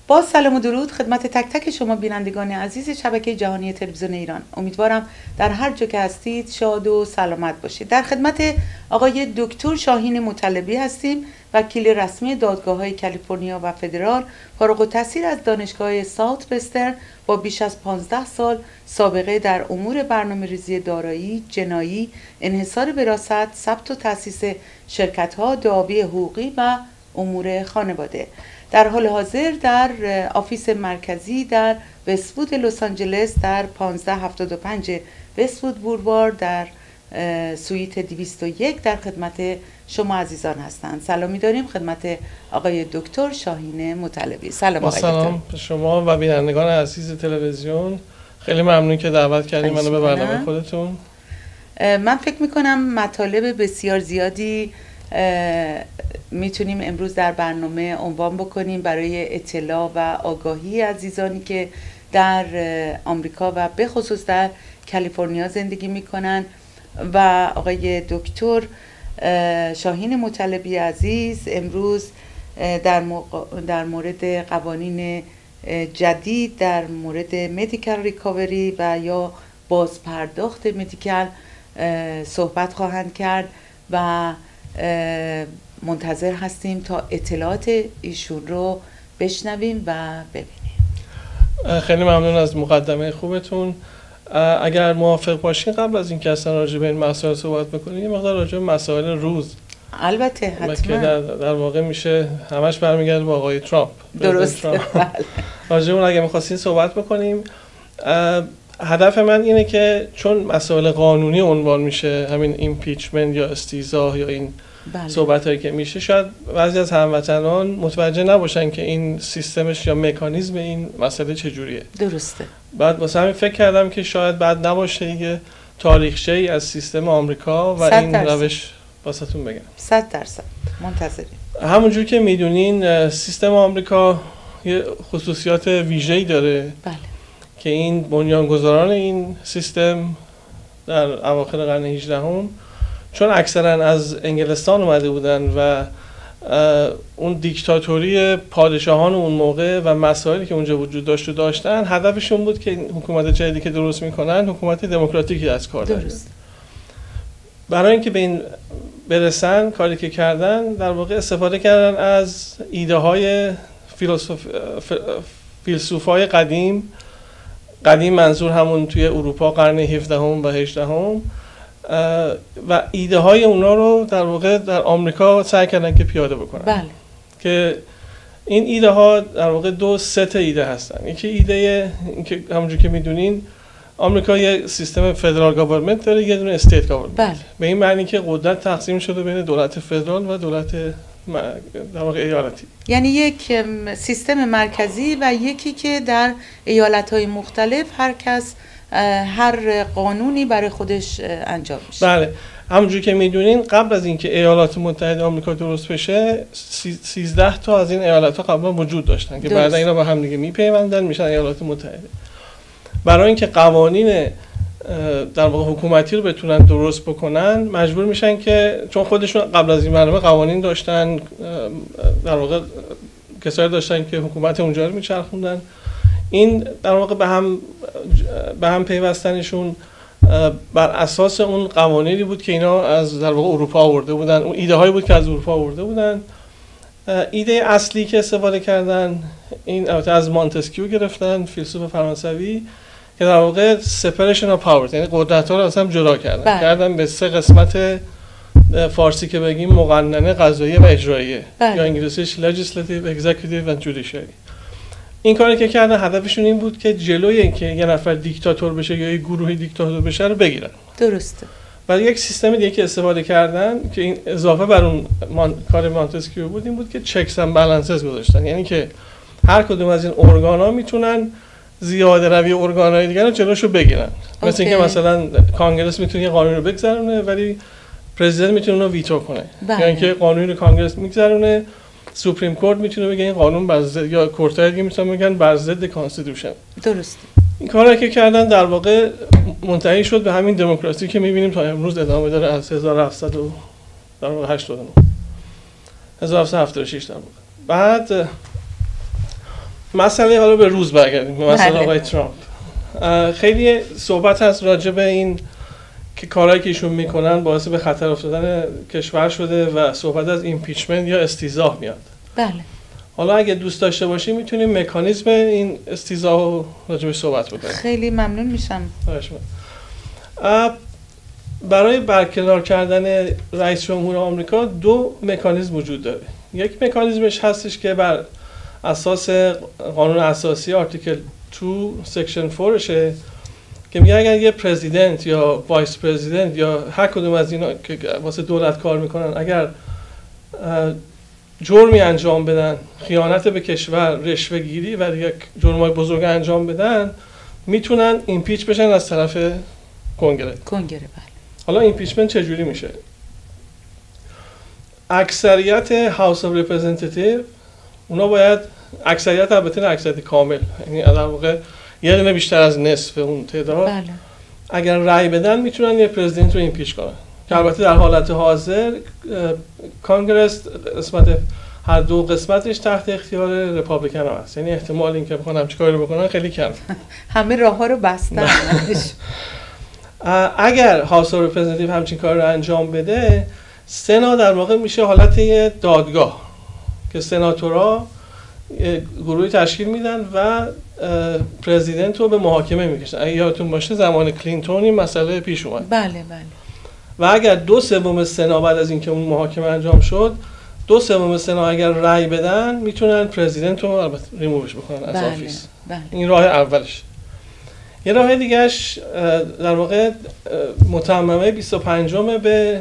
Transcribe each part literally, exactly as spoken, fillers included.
با سلام و درود خدمت تک تک شما بینندگان عزیز شبکه جهانی تلویزیون ایران. امیدوارم در هر جا که هستید شاد و سلامت باشید. در خدمت آقای دکتر شاهین مطلبی هستیم، وکیل رسمی دادگاه‌های کالیفرنیا و فدرال، فارغ التحصیل از دانشگاه ساوت وسترن با بیش از پانزده سال سابقه در امور برنامه‌ریزی دارایی، جنایی، انحصار وراثت، ثبت و تأسیس شرکت‌ها، دعاوی حقوقی و امور خانواده. در حال حاضر در آفیس مرکزی در وست‌وود لس آنجلس در پانزده هفتاد و پنج وست‌وود بولوار در سویت دویست و یک در خدمت شما عزیزان هستند. سلامی داریم خدمت آقای دکتر شاهین مطلبی. سلام آقای دکتر. سلام به شما و بینندگان عزیز تلویزیون. خیلی ممنون که دعوت کردیم منو به برنامه خودتون. من فکر میکنم مطالب بسیار زیادی میتونیم امروز در برنامه عنوان بکنیم برای اطلاع و آگاهی عزیزانی که در آمریکا و به خصوص در کالیفرنیا زندگی میکنن. و آقای دکتر شاهین مطلبی عزیز امروز در, در مورد قوانین جدید در مورد مدیکال ریکاوری و یا بازپرداخت مدیکال صحبت خواهند کرد و منتظر هستیم تا اطلاعات ایشون رو بشنویم و ببینیم. خیلی ممنون از مقدمه خوبتون. اگر موافق باشین قبل از اینکه اصلا راجع به این مسائل صحبت بکنیم یه مقدار راجع به مسائل روز. البته حتما. که در, در واقع میشه همش برمیگرده به آقای ترامپ. درست. راجع اون اگه می‌خواستین صحبت بکنیم. هدف من اینه که چون مسائل قانونی عنوان میشه، همین ایمپیچمنت یا استیضاح یا این بله. صحبتایی که میشه، شاید بعضی از هموطنان متوجه نباشن که این سیستمش یا مکانیزم این مسئله چجوریه. درسته. بعد واسه همین فکر کردم که شاید بعد نباشه یه تاریخچه‌ای از سیستم آمریکا و این درصد. روش واسهتون بگم. صد درصد منتظریم. همونجور که میدونین سیستم آمریکا یه خصوصیات ویژه‌ای داره. بله. که این بنیانگذاران این سیستم در اواخر قرن هجدهم چون اکثرا از انگلستان اومده بودن و اون دیکتاتوری پادشاهان اون موقع و مسائلی که اونجا وجود داشت و داشتن، هدفشون بود که حکومت جدیدی که درست میکنن حکومت دموکراتیکی از کار بره. برای اینکه به این برسن کاری که کردن در واقع استفاده کردن از ایده های فیلسوف... فیلسوفای قدیم قدیم منظور همون توی اروپا قرن هفدهم و هجدهم و ایده های اونا رو در واقع در آمریکا سعی کردن که پیاده بکنن. بله. که این ایده ها در واقع دو ست ایده هستن. یکی ایده که همونجور که میدونین آمریکا یه سیستم فدرال گاورمنت داره، یه دونه استیت گاورمنت. بله. به این معنی که قدرت تقسیم شده بین دولت فدرال و دولت در واقع ایالتی. یعنی یک سیستم مرکزی و یکی که در ایالت‌های مختلف هر کس هر قانونی برای خودش انجام میشه. بله. همونجوری که میدونین قبل از اینکه ایالات متحده آمریکا درست بشه سیزده تا از این ایالت‌ها قبلا وجود داشتن که بعدا اینا با هم دیگه میپیوندن میشن ایالات متحده. برای اینکه قوانین در واقع حکومتی رو بتونن درست بکنن مجبور میشن که چون خودشون قبل از این برنامه قوانین داشتن، در واقع کسایی داشتن که حکومت اونجا رو میچرخوندن، این در واقع به هم به هم پیوستنشون بر اساس اون قوانینی بود که اینا از در واقع اروپا آورده بودن، اون ایده هایی بود که از اروپا آورده بودن. ایده اصلی که استفاده کردن این البته از مانتسکیو گرفتن، فیلسوف فرانسوی، که در واقع separation of powers، یعنی قدرت‌ها رو از هم جدا کردن. بله. کردن به سه قسمت، فارسی که بگیم مقننه، قضاییه و اجراییه. بله. یا انگلیسیش legislative, executive و judiciary. این کاری که کردن هدفشون این بود که جلوی اینکه یه نفر دیکتاتور بشه یا یه گروهی دیکتاتور بشه رو بگیرن. درسته. ولی یک سیستم دیگه که استفاده کردن که این اضافه بر اون مان... کار مانتسکیو بود این بود که چکس اند بالانسز گذاشتن، یعنی که هر کدوم از این ارگانا میتونن زیاده روی ارگان‌های دیگر رو جلوشو بگیرن. مثل اینکه مثلا کانگرس میتونه یه قانون رو بگذرونه ولی پرزیدنت میتونه اونو ویتو کنه. یعنی اینکه قانون رو کانگرس میگذرونه، سوپریم کورت میتونه بگه این قانون بر ضد، یا کورت‌های دیگه میتونن بگن بر ضد کانستیتوشن. درست. این کاری که کردن در واقع منتهی شد به همین دموکراسی که میبینیم تا امروز ادامه داره از هزار و هفتصد و هشتاد و نه هزار و هفتصد و هفتاد و شش در واقع. بعد مسئله حالا به روز برگردیم، مثلا بله. آقای ترامپ خیلی صحبت هست راجع به این که کارهایی که ایشون میکنن باعث به خطر افتادن کشور شده و صحبت از ایمپیچمنت یا استیضاح میاد. بله. حالا اگه دوست داشته باشیم میتونیم مکانیزم این استیضاح رو راجع بهش صحبت بکنیم. خیلی ممنون میشم. برای برکنار کردن رئیس جمهور آمریکا دو مکانیزم وجود داره. یک مکانیزمش هستش که بر اساس قانون اساسی آرتیکل دو سکشن چهارشه که میگه اگر یه پرزیدنت یا وایس پرزیدنت یا هر کدوم از اینا که واسه دولت کار میکنن اگر جرمی انجام بدن، خیانت به کشور، رشوه گیری و یک جرمای بزرگ انجام بدن، میتونن ایمپیچ بشن از طرف کنگره. کنگره بله. حالا ایمپیچمنت چجوری میشه؟ اکثریت هاوس اف ریپرزنتیتیو اونا باید اکثریت البته نه اکثریت کامل، یعنی در واقع یه دونه بیشتر از نصف اون تعداد بله. اگر رأی بدن میتونن یه پرزیدنت رو ایمپیچ کنن که البته در حالت حاضر کانگرس قسمت هر دو قسمتش تحت اختیار رپابلیکن ها هست، یعنی احتمال اینکه بخوان همچین کاری رو بکنن خیلی کم. همه راه ها رو بستن. اگر هاوس اف ریپرزنتیتیو همچین کار رو انجام بده، سنا در واقع میشه حالت یه دادگاه که سناتورها گروهی تشکیل میدن و پرزیدنت رو به محاکمه میکشن. اگه یادتون باشه زمان کلینتون این مسئله پیش اومد. بله بله. و اگر دو سوم سنا بعد از اینکه اون محاکمه انجام شد، دو سوم سنا اگر رأی بدن میتونن پرزیدنت رو البته ریمووش بکنن از بله. آفیس. بله. این راه اولش. یه راه دیگهش در واقع متممه بیست و پنجم به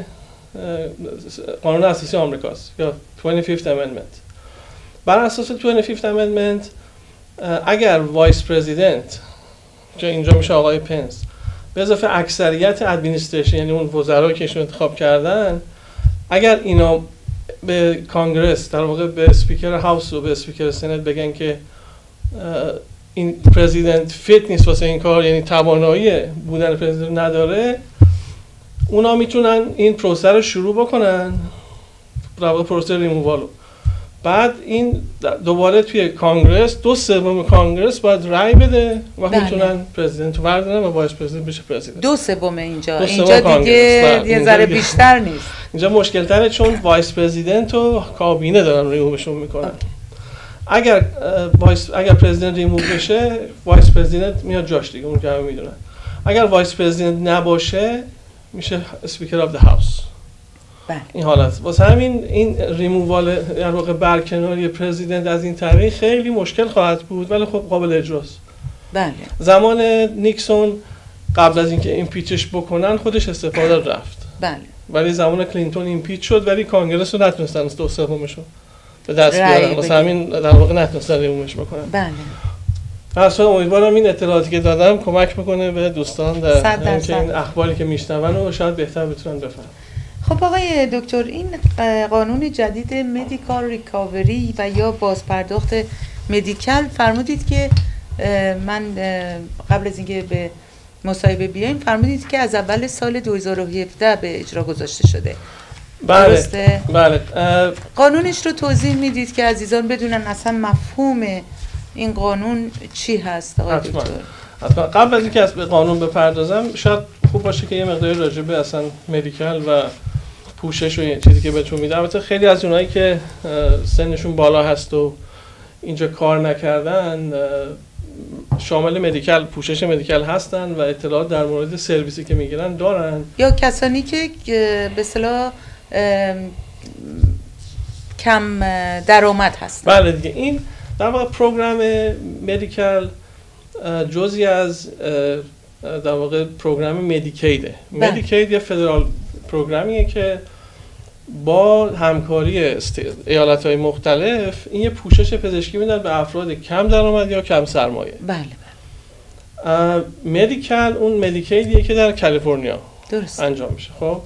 قانون اساسی آمریکاست یا بیست و پنجم amendment. بر اساس بیست و پنجم amendment اگر وایس پرزیدنت که اینجا میشه آقای پنس به اضافه اکثریت ادمنستریشن یعنی اون وزرایی که ایشون انتخاب کردن، اگر اینا به کانگرس در واقع به اسپیکر هاوس و به اسپیکر سنت بگن که این پرزیدنت فیت نیست واسه این کار، یعنی توانایی بودن پرزیدنت نداره، اونا میتونن این پروسه رو شروع بکنن، در واقع پروسه ریمووال. بعد این دوباره توی کانگرس دو سوم کانگرس باید رای بده و بله. میتونن پرزیدنت رو بردارن و وایس پرزیدنت بشه پرزیدنت. دو سوم اینجا. دو سوم اینجا دیگه بله. یه ذره بیشتر نیست. اینجا مشکل تره چون وایس پرزیدنت و کابینه دارن ریمووشون میکنن. اگر وایس اگر پرزیدنت ریموو بشه، وایس پرزیدنت میاد جاش دیگه، اون که همه میدونن. اگر وایس پرزیدنت نباشه میشه اسپیکر اف دی هاوس. بله. این حالت واسه همین این ریمووال در واقع برکناری پرزیدنت از این طریق خیلی مشکل خواهد بود، ولی خب قابل اجراست. بله. زمان نیکسون قبل از اینکه ایمپیچش بکنن خودش استفاده رفت. بله. ولی زمان کلینتون ایمپیچ شد ولی کانگرس رو نتونستن دو سومشو به دست بیارن، واسه همین در واقع نتونستن ریمووش بکنن. بله. اصلا امیدوارم این اطلاعاتی که دادم کمک میکنه به دوستان در اینکه این اخباری که میشنون رو شاید بهتر بتونن بفهمن. خب آقای دکتر، این قانون جدید مدیکال ریکاوری و یا بازپرداخت مدیکال فرمودید که من قبل از اینکه به مصاحبه بیایم فرمودید که از اول سال دو هزار و هفده به اجرا گذاشته شده. بله. درسته؟ بله. قانونش رو توضیح میدید که عزیزان بدونن اصلا مفهوم این قانون چی هست آقای دکتر؟ حتما. قبل از اینکه به قانون بپردازم شاید خوب باشه که یه مقداری راجع به اصلا مدیکال و پوشش و این چیزی که بهتون میدم. البته خیلی از اونایی که سنشون بالا هست و اینجا کار نکردن شامل مدیکال پوشش مدیکال هستن و اطلاعات در مورد سرویسی که میگیرن دارن، یا کسانی که به اصطلاح کم درآمد هستن. بله دیگه. این در واقع پروگرام مدیکال جزئی از در واقع پروگرام مدیکیده. مدیکید یه فدرال پروگرامیه که با همکاری ایالت‌های مختلف این یه پوشش پزشکی میدن به افراد کم درآمد یا کم سرمایه. بله بله. مدیکال اون مدیکیدیه که در کالیفرنیا درست انجام میشه. خب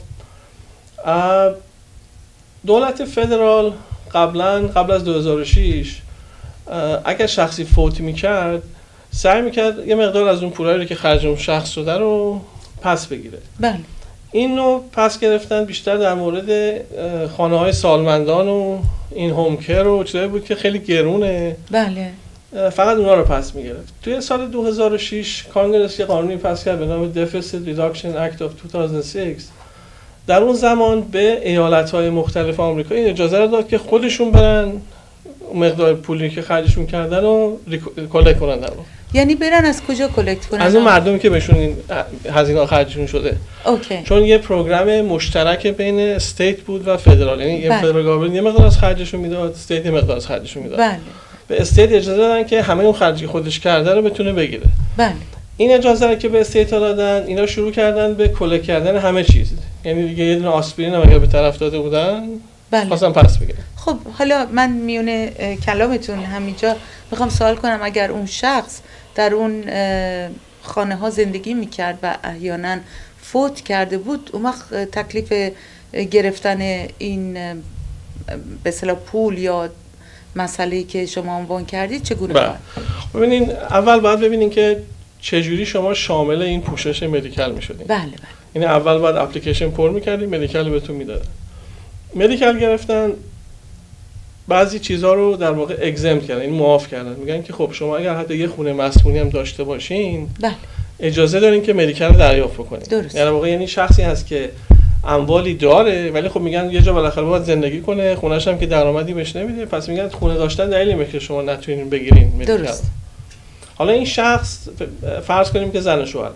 دولت فدرال قبلا قبل از دو هزار و شش اگر شخصی فوت میکرد سعی میکرد یه مقدار از اون پولایی رو که خرج اون شخص شده رو پس بگیره. بله. این رو پس گرفتن بیشتر در مورد خانه‌های سالمندان و این هوم کیر و چیزایی بود که خیلی گرونه. بله. فقط اونا رو پس میگرفت. توی سال دو هزار و شش کانگرس یه قانونی پس کرد به نام Deficit Reduction Act of دو هزار و شش. در اون زمان به ایالت‌های مختلف آمریکا این اجازه رو داد که خودشون برن مقدار پولی که خرجشون کردن رو کلکت کنن در واقع. یعنی برن از کجا کلکت کنن؟ از اون مردمی که بهشون این هزینه خرجشون شده. اوکی. چون یه پروگرام مشترک بین استیت بود و فدرال، یعنی این فدرال گاورنمنت یه مقدار از خرجشون میداد، استیت یه مقدار از خرجشون میداد. بله. به استیت اجازه دادن که همه اون خرجی خودش کرده رو بتونه بگیره. بله. این اجازه رو که به استیت دادن، اینا شروع کردن به کلکت کردن همه چیز. یعنی دیگه یه دونه آسپرین هم اگر به طرف داده بودن، بله. خواستن پس بگیرن. خب حالا من میونه کلامتون همینجا میخوام سوال کنم، اگر اون شخص در اون خانه ها زندگی میکرد و احیانا فوت کرده بود، اون وقت تکلیف گرفتن این به اصطلاح پول یا مسئله‌ای که شما عنوان کردید چگونه بود؟ ببینین اول باید ببینین که چجوری شما شامل این پوشش مدیکال میشدین. بله بله. یعنی اول باید اپلیکیشن پر میکردین، مدیکال بهتون میدادن. مدیکال گرفتن بعضی چیزها رو در واقع اگزمت کردن، این معاف کردن. میگن که خب شما اگر حتی یه خونه مسکونی هم داشته باشین، بله، اجازه دارین که مدیکال رو دریافت بکنین. درست. یعنی واقعا یعنی شخصی هست که اموالی داره ولی خب میگن یه جا بالاخره باید زندگی کنه، خونه‌ش هم که درآمدی بهش نمیده، پس میگن خونه داشتن دلیلی نمیشه که شما نتونین بگیرین مدیکال. درست. حالا این شخص فرض کنیم که زن و شوهر،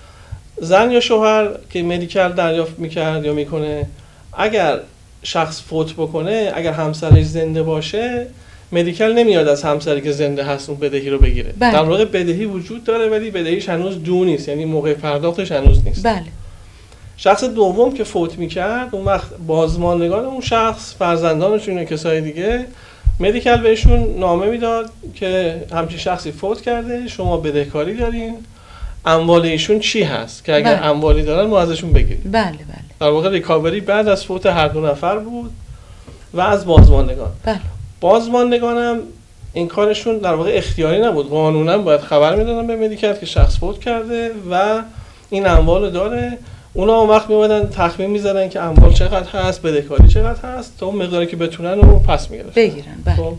زن یا شوهر که مدیکال دریافت میکرد یا میکنه، اگر شخص فوت بکنه، اگر همسرش زنده باشه، مدیکال نمیاد از همسری که زنده هست اون بدهی رو بگیره. بله. در واقع بدهی وجود داره ولی بدهیش هنوز دو نیست، یعنی موقع پرداختش هنوز نیست. بله. شخص دوم که فوت میکرد، اون وقت بازماندگان اون شخص، فرزندانشون یا کسای دیگه، مدیکال بهشون نامه میداد که همچین شخصی فوت کرده، شما بدهکاری دارین، اموال ایشون چی هست که اگر بله. اموالی دارن ما ازشون بگیریم. بله بله. در واقع ریکاوری بعد از فوت هر دو نفر بود و از بازماندگان. بله. بازماندگان هم این کارشون در واقع اختیاری نبود، قانونا باید خبر میدادن به مدیکال که شخص فوت کرده و این اموال داره. اونا اون وقت میومدن تخمین میزدن که اموال چقدر هست، بدهکاری چقدر هست، تا اون مقداری که بتونن رو پس میگرفتن بگیرن. بله. خب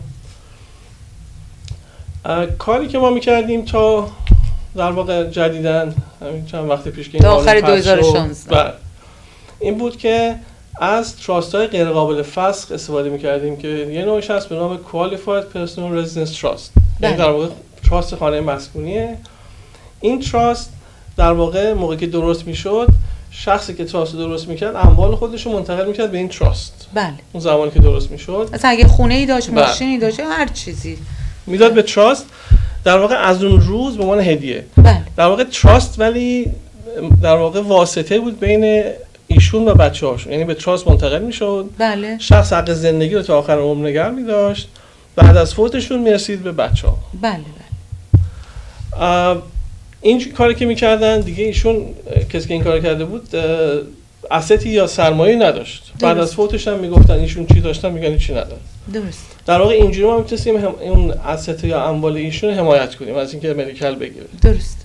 کاری که ما میکردیم تا در واقع جدیدن همین چند وقت پیش که این تا آخر دو هزار و شانزده این بود که از تراست های غیر قابل فسخ استفاده میکردیم که یه نوعش هست به نام Qualified Personal Residence Trust. یعنی در واقع تراست خانه مسکونیه. این تراست در واقع موقعی که درست میشد، شخصی که تراست درست میکرد اموال خودش رو منتقل میکرد به این تراست. بله. اون زمانی که درست میشد، مثلا اگه خونه ای داشت، ماشینی داشت، هر چیزی میداد به تراست. در واقع از اون روز به عنوان هدیه. بله. در واقع تراست ولی در واقع واسطه بود بین ایشون و بچه‌هاشون، یعنی به تراست منتقل میشد. بله. شخص حق زندگی رو تا آخر عمر نگه می‌داشت، بعد از فوتشون میرسید به بچه‌ها. بله بله. این کاری که میکردن دیگه، ایشون کسی که این کار کرده بود استی یا سرمایه‌ای نداشت. درست. بعد از فوتش هم میگفتن ایشون چی داشتن، میگن چی ندارن. درست. در واقع اینجوری ما میتونستیم هم اون اسست یا اموال ایشون حمایت کنیم از اینکه مدیکال بگیره. درست.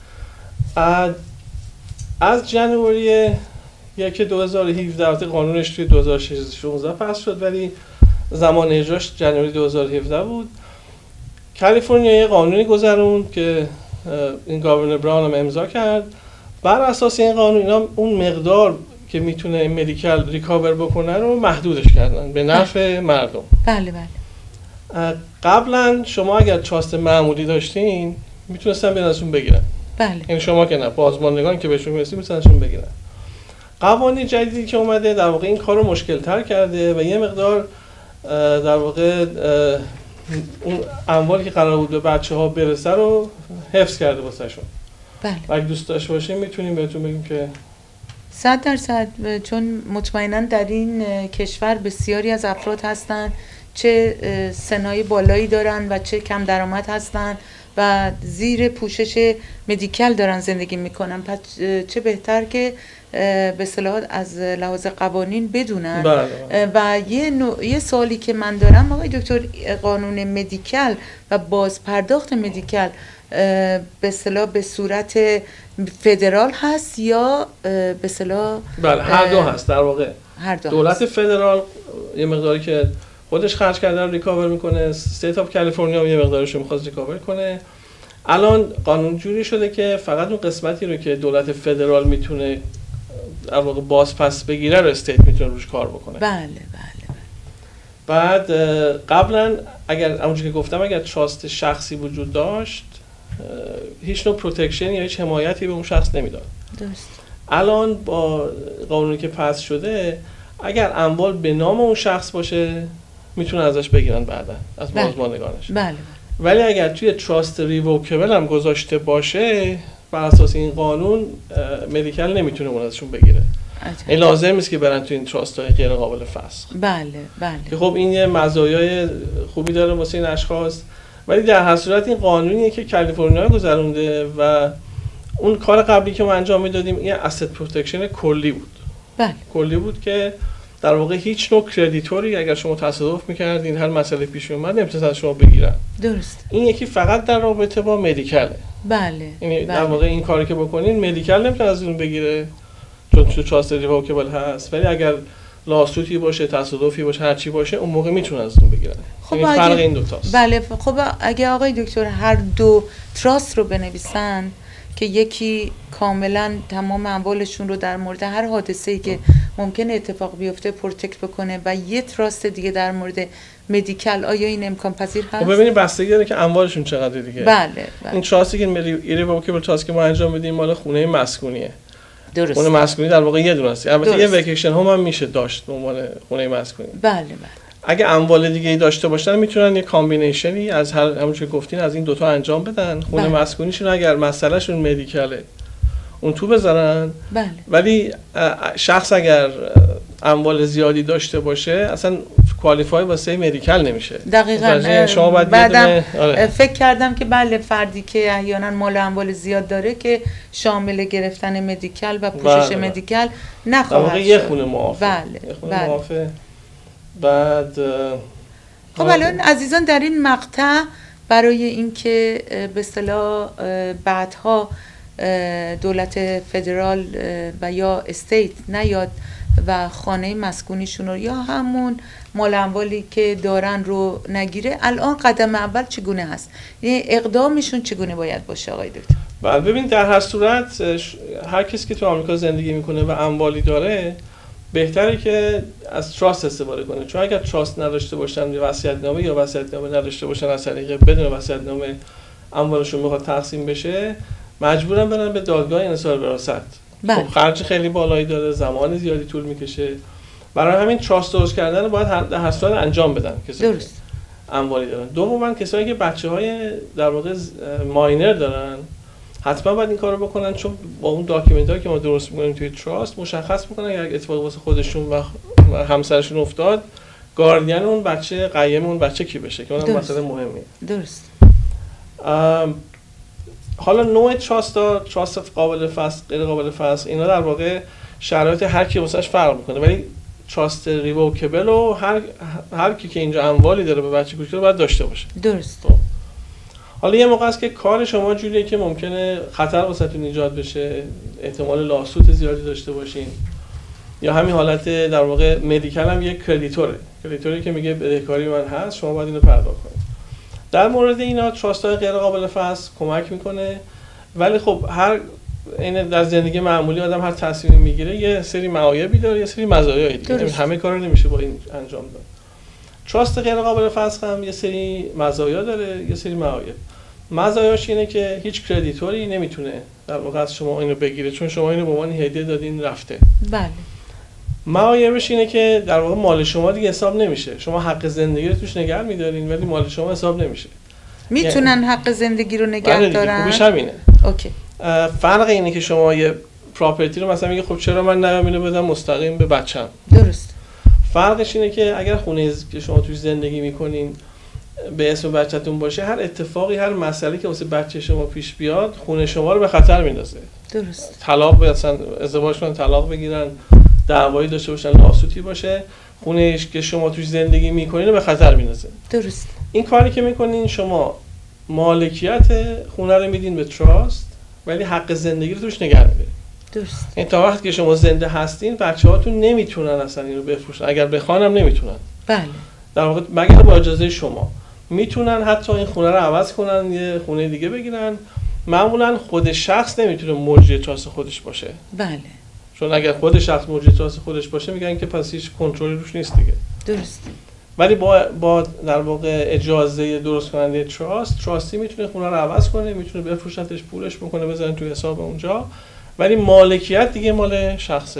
از جنوری یک دو هزار و هفده قانونش توی دو هزار و شانزده پاس شد ولی زمان اجراش جنوری دو هزار و هفده بود. کالیفرنیا یه قانونی گذروند که این گاورنر براون هم امضا کرد. بر اساس این قانون اینا اون مقدار که میتونه مدیکال ریکاور بکنه رو محدودش کردن به نفع مردم. بله بله. قبلا شما اگر تراست معمولی داشتین میتونستن بیان ازشون بگیرن. بله. یعنی شما که نه، بازماندگان که بهشون میرسید میتونن ازشون بگیرن. قوانین جدیدی که اومده در واقع این کار رو مشکل تر کرده و یه مقدار در واقع اون اموالی که قرار بود به بچه ها برسه رو حفظ کرده واسه شون. بله. اگه دوست داشته باشین میتونیم بهتون بگیم که صد درصد، چون مطمئنا در این کشور بسیاری از افراد هستن چه سنای بالایی دارن و چه کم درآمد هستن و زیر پوشش مدیکال دارن زندگی میکنن. پس چه بهتر که به اصطلاح از لحاظ قوانین بدونن. بله. و یه نوع... یه سوالی که من دارم آقای دکتر، قانون مدیکال و بازپرداخت مدیکال به اصطلاح به صورت فدرال هست یا به اصطلاح؟ بله هر دو هست در واقع. هر دو دولت هست. فدرال یه مقداری که خودش خرج کرده رو ریکاور میکنه، استیت آف کالیفرنیا یه مقدارش رو میخواد ریکاور کنه. الان قانون جوری شده که فقط اون قسمتی رو که دولت فدرال میتونه در واقع باز پس بگیره رو استیت میتونه روش کار بکنه. بله بله. بعد قبلا اگر اونجوری که گفتم اگر تراست شخصی وجود داشت هیچ نوع پروتکشن یا هیچ حمایتی به اون شخص نمیداد. درست. الان با قانونی که پس شده اگر اموال به نام اون شخص باشه میتونن ازش بگیرن بعدا از بازماندگانش. بله بله. ولی اگر توی تراست ریوکبل هم گذاشته باشه بر اساس این قانون مدیکال نمیتونه اون ازشون بگیره. این لازم نیست که برن توی این تراست های غیر قابل فسخ. بله بله. که خب این یه مزایای خوبی داره واسه این اشخاص، ولی در هر صورت این قانونیه که کالیفرنیا گذرونده و اون کار قبلی که ما انجام میدادیم این asset پروتکشن کلی بود. بله. کلی بود که در واقع هیچ نوع کردیتوری اگر شما تصادف میکردین هر مسئله پیش اومد نمیتونن از شما بگیرن. درست. این یکی فقط در رابطه با مدیکاله. بله. یعنی بله. در واقع این کاری که بکنین مدیکال نمیتونه از اون بگیره چون تو تراست ریوکبل هست، ولی اگر لاسوتی باشه، تصادفی باشه، هر چی باشه اون موقع میتونن از اون بگیرن. خب این فرق این دو تاست. بله. خب اگه آقای دکتر هر دو تراست رو بنویسن که یکی کاملا تمام اموالشون رو در مورد هر حادثه‌ای که ممکنه اتفاق بیفته پروتکت بکنه و یه تراست دیگه در مورد مدیکال، آیا این امکان پذیر هست؟ خب ببینید بستگی داره که اموالشون چقدر دیگه. بله بله. این تراستی که ایرریوکبل تراست که ما انجام میدیم مال خونه مسکونیه. درست. خونه مسکونی در واقع یه دونه است. البته یه درست. وکیشن هوم هم میشه داشت به عنوان خونه مسکونی. بله بله. اگه اموال دیگه ای داشته باشن میتونن یه کامبینیشنی از هر همون که گفتین از این دوتا انجام بدن. خونه بله. مسکونیشون اگر مسئلهشون مدیکاله اون تو بذارن. بله. ولی شخص اگر اموال زیادی داشته باشه اصلا کوالیفای واسه مدیکال نمیشه. دقیقاً. شما باید بعدم آره. فکر کردم که بله فردی که احیانا مال اموال زیاد داره که شامل گرفتن مدیکال و پوشش بله. مدیکال نخواهد شد. یه خونه معافه. بله. یه خونه بله. معافه. بعد خب الان عزیزان در این مقطع برای اینکه به اصطلاح بعدها دولت فدرال و یا استیت نیاد و خانه مسکونیشون رو یا همون مال اموالی که دارن رو نگیره، الان قدم اول چگونه هست؟ یعنی اقدامشون چگونه باید باشه آقای دکتر؟ بله ببین در هر صورت هر کسی که تو آمریکا زندگی میکنه و اموالی داره بهتره که از تراست استفاده کنه، چون اگر تراست نداشته باشن یا وصیت‌نامه یا وصیت‌نامه نداشته باشن از طریق بدون وصیت‌نامه اموالشون میخواد تقسیم بشه مجبورن برن به دادگاه انحصار وراثت. خب خرج خیلی بالایی داره، زمان زیادی طول میکشه، برای همین تراست درست کردن باید در هر صورت انجام بدن کسایی که اموالی دارن. دوما کسایی که بچه‌های در واقع ماینر دارن حتما باید این کارو بکنن، چون با اون داکیومنتایی که ما درست می‌کنیم توی تراست مشخص می‌کنن اگه اتفاقی واسه خودشون و همسرشون افتاد گاردین اون بچه قیم اون بچه کی بشه که اونم مسئله مهمیه. درست. حالا نوع تراست ها، تراست قابل فسخ، غیر قابل فسخ، اینا در واقع شرایط هر کی واسش فرق میکنه، ولی تراست ریوکبل و هر هر کی که اینجا اموالی داره به بچه کوچیک باید داشته باشه. درست. حالا یه موقع است که کار شما جوریه که ممکنه خطر واسهتون ایجاد بشه، احتمال لاسوت زیادی داشته باشین، یا همین حالت در واقع مدیکال هم یک کردیتوره، کردیتوری که میگه بدهکاری من هست شما باید اینو پرداخت کنید. در مورد اینا تراست‌های غیر قابل فسخ کمک میکنه، ولی خب هر این در زندگی معمولی آدم هر تصمیمی میگیره یه سری معایبی داره، یه سری مزایایی دیگه، همه کارا نمیشه با این انجام داد. تراست غیر قابل فسخ هم یه سری مزایا داره، یه سری معایب. مزایاش اینه که هیچ کردیتوری نمیتونه در واقع از شما اینو بگیره، چون شما اینو به عنوان هدیه دادین رفته. بله. معایبش اینه که در واقع مال شما دیگه حساب نمیشه، شما حق زندگی رو توش نگه می‌دارین ولی مال شما حساب نمیشه. میتونن یعنی حق زندگی رو نگه دارن. خوبیش همینه. اوکی. فرق اینه که شما یه پراپرتی رو مثلا میگه خب چرا من نیام اینو بدم مستقیم به بچه‌م. درست. فرقش اینه که اگر خونه که شما توش زندگی میکنین به اسم بچه‌تون باشه، هر اتفاقی هر مسئله که واسه بچه شما پیش بیاد خونه شما رو به خطر میندازه. درست. طلاق مثلا ازدواج کنن، طلاق بگیرن، دعوایی داشته باشن، لاسوتی باشه، خونه که شما توش زندگی میکنین رو به خطر میندازه. درست. این کاری که میکنین شما مالکیت خونه رو میدین به تراست ولی حق زندگی رو توش نگه میدارین. درست. این تا وقتی که شما زنده هستین بچه‌هاتون نمیتونن اصلا اینو بفروشن، اگر بخوانم نمیتونن. بله. در واقع مگر با اجازه شما میتونن حتی این خونه رو عوض کنن یه خونه دیگه بگیرن. معمولا خود شخص نمیتونه مجری تراست خودش باشه. بله. چون اگر خود شخص مجری تراست خودش باشه میگن که پس هیچ کنترلی روش نیست دیگه. درسته. ولی با با در واقع اجازه درست کننده تراست، تراستی میتونه خونه رو عوض کنه، میتونه بفروشتش، پولش بکنه، بزنه توی حساب اونجا، ولی مالکیت دیگه مال شخص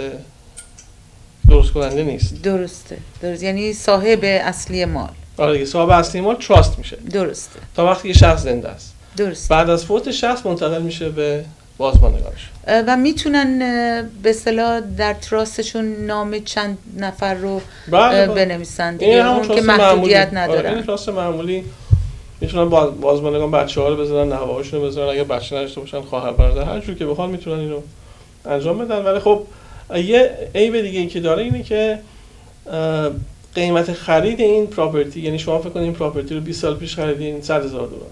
درست کننده نیست. درسته. درست. یعنی صاحب اصلی مال. آره دیگه، صاحب اصلی مال تراست میشه. درسته. تا وقتی که شخص زنده است. درست. بعد از فوت شخص منتقل میشه به بازماندگانش. و میتونن به اصطلاح در تراستشون نام چند نفر رو بله بله. بنویسن دیگه، اون که محدودیت ندارن. این تراست معمولی میتونن بازماندگان بچه‌ها رو بذارن، نوه‌هاشون رو بذارن، اگه بچه نداشته باشن خواهر برادر هر جور که بخوان میتونن اینو انجام بدن. ولی خب یه عیب دیگه این که داره اینه که قیمت خرید این پراپرتی، یعنی شما فکر کنید این پراپرتی رو بیست سال پیش خریدین صد هزار دلار،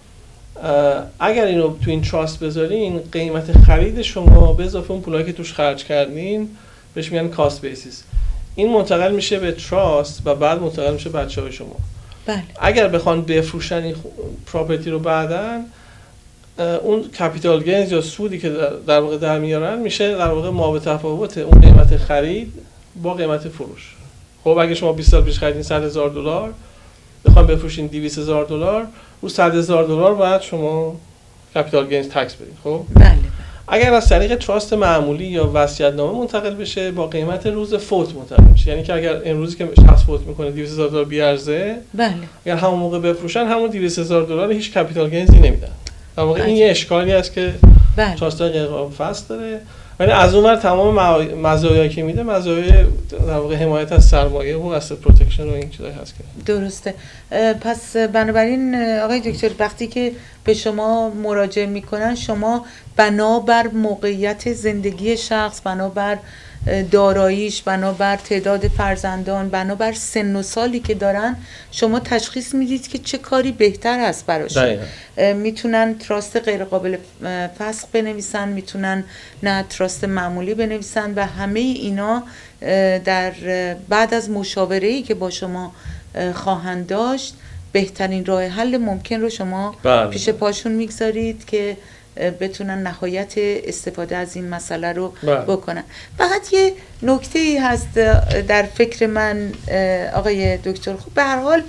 اگر اینو تو این تراست بذارین قیمت خرید شما به اضافه اون پولایی که توش خرج کردین بهش میگن کاست بیسیس، این منتقل میشه به تراست و بعد منتقل میشه بچه‌های شما. بله. اگر بخوان بفروشن این پراپرتی رو بعداً، اون کپیتال گینز یا سودی که در واقع در میارن میشه در واقع مابع تفاوت اون قیمت خرید با قیمت فروش. خب اگه شما بیست سال پیش خریدین صد هزار دلار، بخوام بفروشین دویست هزار دلار، رو صد هزار دلار باید شما کپیتال گینز تکس بدین. خب بله. اگر از طریق تراست معمولی یا وصیت‌نامه منتقل بشه با قیمت روز فوت منتقل میشه، یعنی که اگر امروزی که شخص فوت میکنه دویست هزار دلار بی ارزه، بله، اگر همون موقع بفروشن همون دویست هزار دلار هیچ کپیتال گینزی نمیدن. در واقع این یه اشکالی است که بله. تراست غیر قابل فصل داره، ولی از اون ور تمام مزایایی که میده مزایای در واقع حمایت از سرمایه و asset پروتکشن و این چیزایی هست که درسته. پس بنابراین آقای دکتر وقتی که به شما مراجعه میکنن، شما بنابر موقعیت زندگی شخص، بنابر داراییش، بنابر تعداد فرزندان، بنابر سن و سالی که دارن، شما تشخیص میدید که چه کاری بهتر است براشون. میتونن تراست غیر قابل فسخ بنویسن، میتونن نه تراست معمولی بنویسن و همه اینا در بعد از مشاوره‌ای که با شما خواهند داشت بهترین راه حل ممکن رو شما بله. پیش پاشون میگذارید که بتونن نهایت استفاده از این مسئله رو بله. بکنن. فقط یه نکته ای هست در فکر من آقای دکتر، خب به هر حال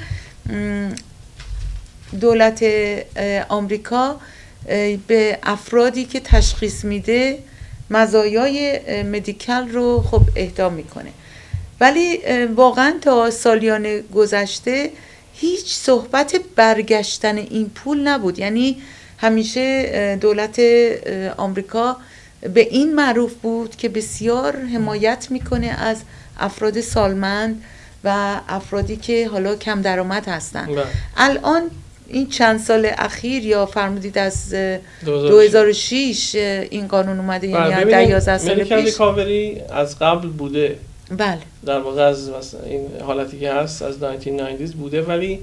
دولت آمریکا به افرادی که تشخیص میده مزایای مدیکال رو خب اهدا میکنه، ولی واقعا تا سالیان گذشته هیچ صحبت برگشتن این پول نبود. یعنی همیشه دولت آمریکا به این معروف بود که بسیار حمایت میکنه از افراد سالمند و افرادی که حالا کم درآمد هستن. بله. الان این چند سال اخیر یا فرمودید از دو هزار و شش این قانون اومده، یعنی در یازده سال پیش مدیکال ریکاوری از قبل بوده. بله. در واقع از این حالتی که هست از هزار و نهصد و نود بوده، ولی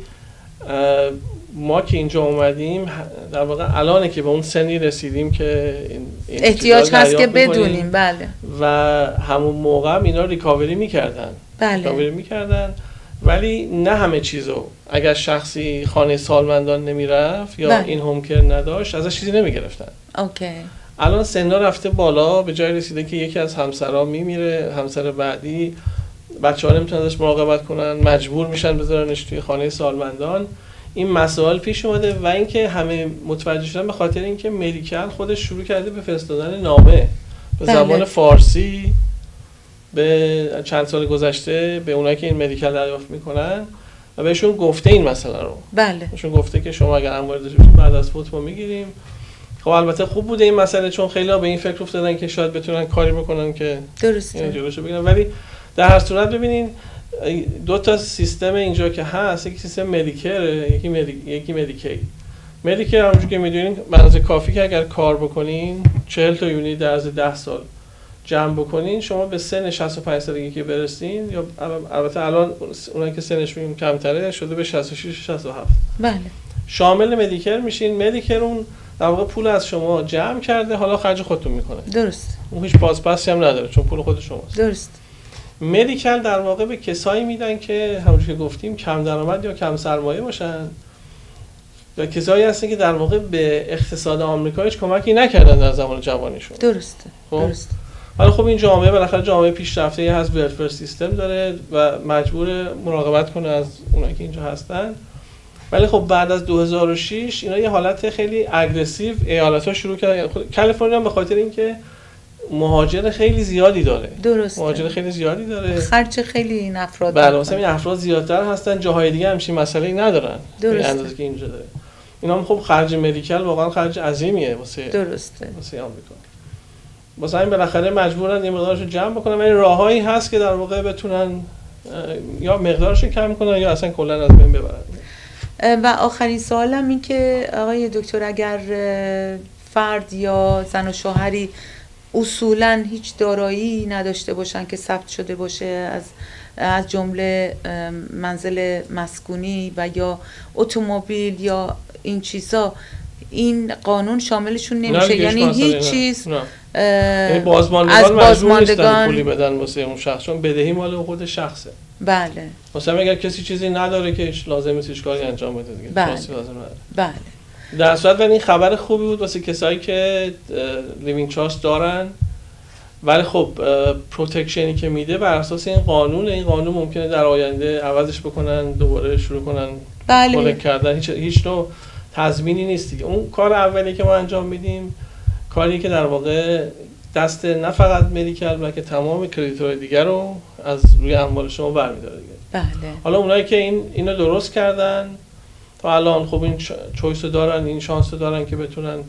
ما که اینجا اومدیم در واقع الانه که به اون سنی رسیدیم که این احتیاج هست که بدونیم. بله. و همون موقع هم اینا ریکاوری میکردن. بله. ریکاوری میکردن، ولی نه همه چیزو. اگر شخصی خانه سالمندان نمیرفت یا بله. این هوم کیر نداشت ازش چیزی نمیگرفتن. اوکی. الان سنا رفته بالا، به جای رسیده که یکی از همسرها میمیره، همسر بعدی بچه‌ها نمیتونن ازش مراقبت کنن، مجبور میشن بذارنش توی خانه سالمندان. این مسائل پیش اومده و اینکه همه متوجه شدن به خاطر اینکه مدیکال خودش شروع کرده به فرستادن نامه به بله. زبان فارسی به چند سال گذشته به اونایی که این مدیکال دریافت میکنن و بهشون گفته این مسئله رو. بله. بهشون گفته که شما اگر اموال داشته باشید بعد از فوت ما میگیریم. خب البته خوب بوده این مسئله، چون خیلی‌ها به این فکر افتادن که شاید بتونن کاری بکنن که درسته اینو جلوشو بگیرن، ولی در هر صورت ببینین دو تا سیستم اینجا که هست، یکی سیستم مدیکر، یکی مدی... یکی مدیکی. مدیکر همونجوری که میدونین به اندازه کافی که اگر کار بکنین چهل تا یونیت در عرض ده سال جمع بکنین، شما به سن شصت و پنج سالگی که برسین، یا البته الان اونایی که سنشون کمتره شده به شصت و شش شصت و هفت، بله، شامل مدیکر میشین. مدیکر اون در واقع پول از شما جمع کرده، حالا خرج خودتون میکنه. درست. اون هیچ بازپسی هم نداره چون پول خود شماست. درست. مدیکال در واقع به کسایی میدن که همونجوری که گفتیم کم درآمد یا کم سرمایه باشن و کسایی هستن که در واقع به اقتصاد آمریکا هیچ کمکی نکردن در زمان جوانیشون. درسته. خب؟ درسته. حالا خب این جامعه بالاخره جامعه پیشرفته‌ای هست، ولفر سیستم داره و مجبور مراقبت کنه از اونایی که اینجا هستن. ولی خب بعد از دو هزار و شش اینا یه حالت خیلی اگریسیو ایالت‌ها شروع کردن. کالیفرنیا به خاطر اینکه مهاجر خیلی زیادی داره. درسته. مهاجر خیلی زیادی داره. خرج خیلی این افراد. بله، مثلا این افراد زیادتر هستن، جاهای دیگه همچین مسئله‌ای ندارن. به اندازه که اینجا داره. اینا هم خب خرج مدیکال واقعا خرج عظیمیه واسه درسته. واسه آمریکا. واسه این بالاخره مجبورن یه مقدارشو جمع بکنن، ولی راههایی هست که در واقع بتونن یا مقدارشو کم کنن یا اصلا کلا از بین ببرن. و آخرین سوالم این که آقای دکتر اگر فرد یا زن و شوهری اصولاً هیچ دارایی نداشته باشن که ثبت شده باشه از از جمله منزل مسکونی و یا اتومبیل یا این چیزا، این قانون شاملشون نمیشه؟ یعنی هیچ نه. چیز نه. یعنی بازماندگان مجبور نیستن پولی بدن واسه اون شخص، چون بدهی مال خود شخصه. بله. مثلا اگر کسی چیزی نداره که لازم نیست هیچ کاری انجام بده دیگه. بله. لازم نداره. بله. در صورت ولی این خبر خوبی بود واسه کسایی که لیوینگ تراست دارن، ولی خب پروتکشنی که میده بر اساس این قانون، این قانون ممکنه در آینده عوضش بکنن، دوباره شروع کنن بله. کلکت کردن. هیچ هیچ نوع تضمینی نیست دیگه. اون کار اولی که ما انجام میدیم کاری که در واقع دست نه فقط مدیکال بلکه تمام کردیتورهای دیگر رو از روی اموال شما برمی‌داره دیگه. بله. حالا اونایی که این اینو درست کردن تا الان خب این چویس رو دارن، این شانس رو دارن که بتونن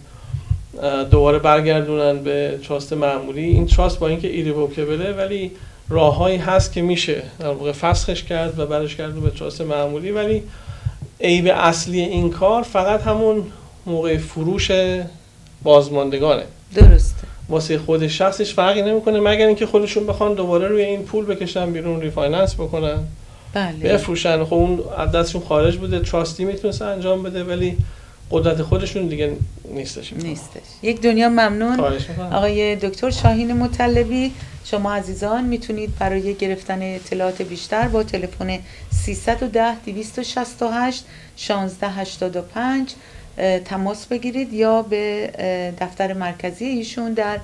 دوباره برگردونن به تراست معمولی. این تراست با اینکه ایرریوکبله ولی راههایی هست که میشه در واقع فسخش کرد و برش گردون به تراست معمولی، ولی عیب اصلی این کار فقط همون موقع فروش بازماندگانه. درسته. واسه خود شخصش فرقی نمیکنه مگر اینکه خودشون بخوان دوباره روی این پول بکشن بیرون، ریفایننس بکنن. بله. بفروشن. خب اون از دستشون خارج بوده، تراستی میتونست انجام بده ولی قدرت خودشون دیگه نیستش. نیستش. یک دنیا ممنون آقای دکتر شاهین مطلبی. شما عزیزان میتونید برای گرفتن اطلاعات بیشتر با تلفن سیصد و ده دویست و شصت و هشت شانزده هشتاد و پنج تماس بگیرید یا به دفتر مرکزی ایشون در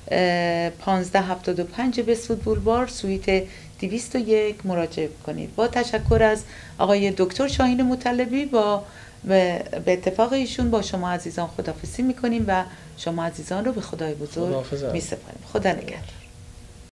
پانزده هفتاد و پنج بسفود بولوار سویت دویست و یک مراجعه کنید. با تشکر از آقای دکتر شاهین مطلبی با به اتفاق ایشون با شما عزیزان خداحافظی میکنیم و شما عزیزان رو به خدای بزرگ میسپاریم. خدا نگهدار.